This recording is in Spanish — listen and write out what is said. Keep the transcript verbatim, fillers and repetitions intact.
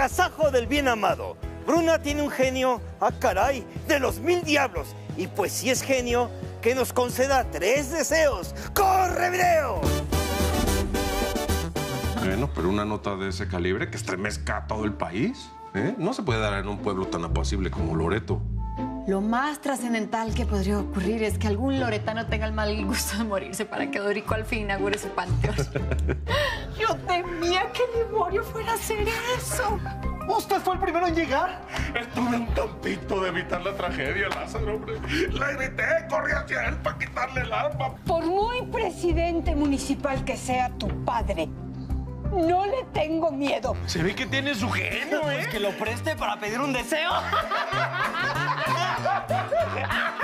agasajo del bien amado. Bruna tiene un genio, ¡ah, caray!, de los mil diablos. Y pues si es genio, que nos conceda tres deseos. ¡Corre, video! Bueno, pero una nota de ese calibre que estremezca a todo el país, ¿eh? No se puede dar en un pueblo tan apacible como Loreto. Lo más trascendental que podría ocurrir es que algún loretano tenga el mal gusto de morirse para que Dorico al fin inaugure su panteón. Yo temía que Liborio fuera a hacer eso. ¿Usted fue el primero en llegar? Estuve un tantito de evitar la tragedia, Lázaro, hombre. La grité, corrí hacia él para quitarle el arma. Por muy presidente municipal que sea tu padre, no le tengo miedo. Se ve que tiene su genio, ¿eh? Pues que lo preste para pedir un deseo.